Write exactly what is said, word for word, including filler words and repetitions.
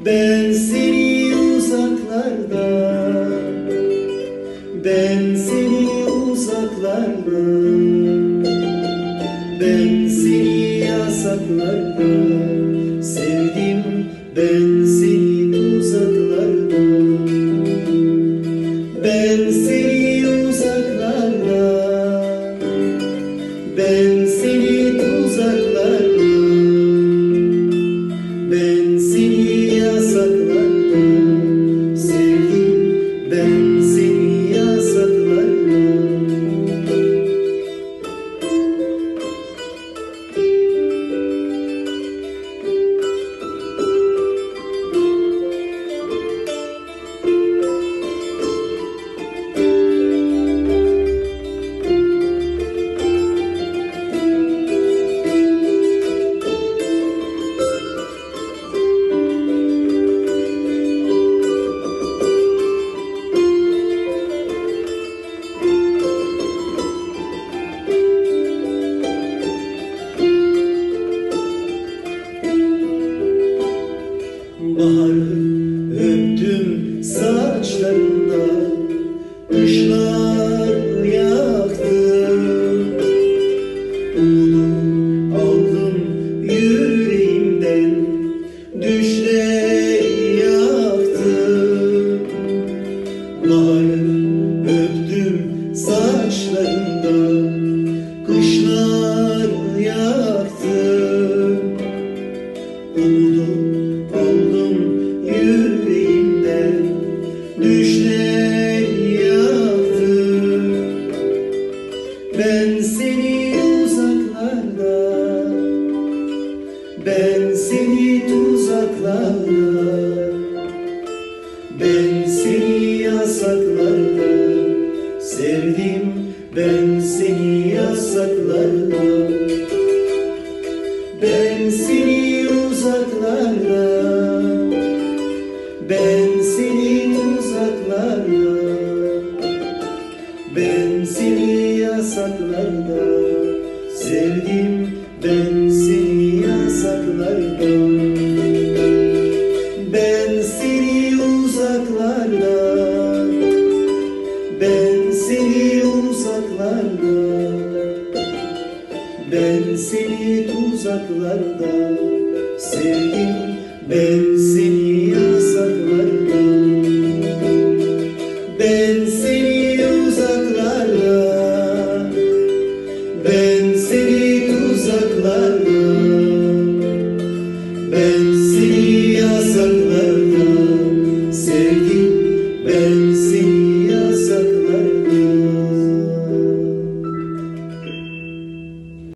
Ben seni uzaklarda, ben seni uzaklarda, ben seni yasaklarda sevdim, ben seni uzaklarda, ben seni uzaklarda, ben seni uzaklarda, ben seni yasaklarda sevdim, ben seni yasaklarda. Baharı öptüm saçlarında, kışlar yaktım. Umudu aldım yüreğimden, düşler yaktım. Baharı öptüm saçlarında, kışlar yaktım. Umudu aldım yüreğimden, düşler yaktım. Ben seni uzaklarda, ben seni tuzaklarda, ben seni yasaklarda sevdim, ben seni yasaklarda, ben seni uzaklarda, ben seni uzaklarda, ben seni yasaklarda sevdim, ben seni yasaklarda, ben seni uzaklarda, ben seni uzaklarda, ben seni uzaklarda sevdim, ben seni